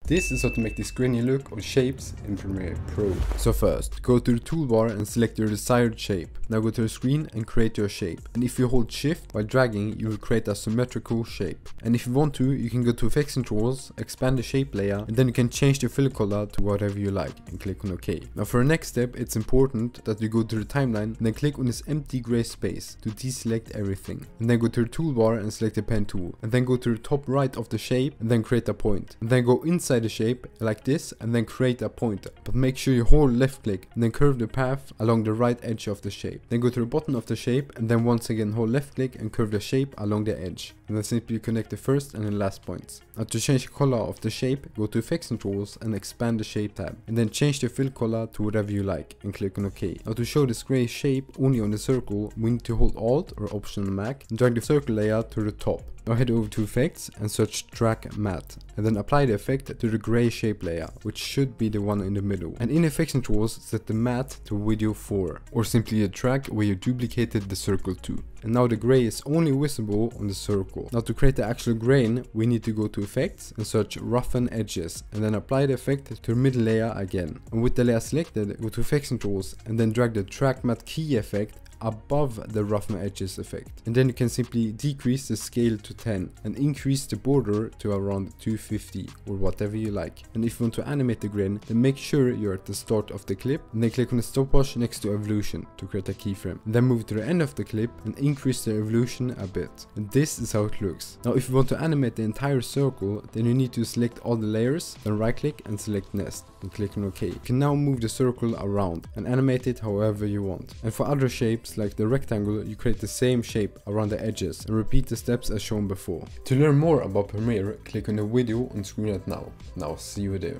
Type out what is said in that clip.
This is how to make this grainy look of shapes in Premiere Pro. So first, go to the toolbar and select your desired shape. Now go to the screen and create your shape. And if you hold shift while dragging, you will create a symmetrical shape. And if you want to, you can go to effects controls, expand the shape layer, and then you can change the fill color to whatever you like and click on OK. Now for the next step, it's important that you go to the timeline and then click on this empty gray space to deselect everything. And then go to the toolbar and select the pen tool. And then go to the top right of the shape and then create a point. And then go inside the shape like this and then create a point. But make sure you hold left click and then curve the path along the right edge of the shape. Then go to the bottom of the shape and then once again hold left click and curve the shape along the edge. And then simply connect the first and the last points. Now to change the color of the shape, go to effects controls and expand the shape tab. And then change the fill color to whatever you like and click on OK. Now to show this gray shape only on the circle, we need to hold Alt or Option on Mac and drag the circle layer to the top. Now head over to effects and search track matte and then apply the effect to the gray shape layer, which should be the one in the middle. And in effects controls, set the matte to video 4 or simply the track where you duplicated the circle to. And now the gray is only visible on the circle. Now to create the actual grain, we need to go to effects and search roughen edges and then apply the effect to the middle layer again. And with the layer selected, go to effects controls and then drag the track matte key effect above the roughen edges effect. And then you can simply decrease the scale to 10 and increase the border to around 250 or whatever you like. And if you want to animate the grain, then make sure you're at the start of the clip and then click on the stopwatch next to evolution to create a keyframe. And then move to the end of the clip and increase the evolution a bit. And this is how it looks. Now if you want to animate the entire circle, then you need to select all the layers, then right click and select nest and click on OK. You can now move the circle around and animate it however you want. And for other shapes like the rectangle, you create the same shape around the edges and repeat the steps as shown before. To learn more about Premiere, click on the video on screen right now. Now see you there.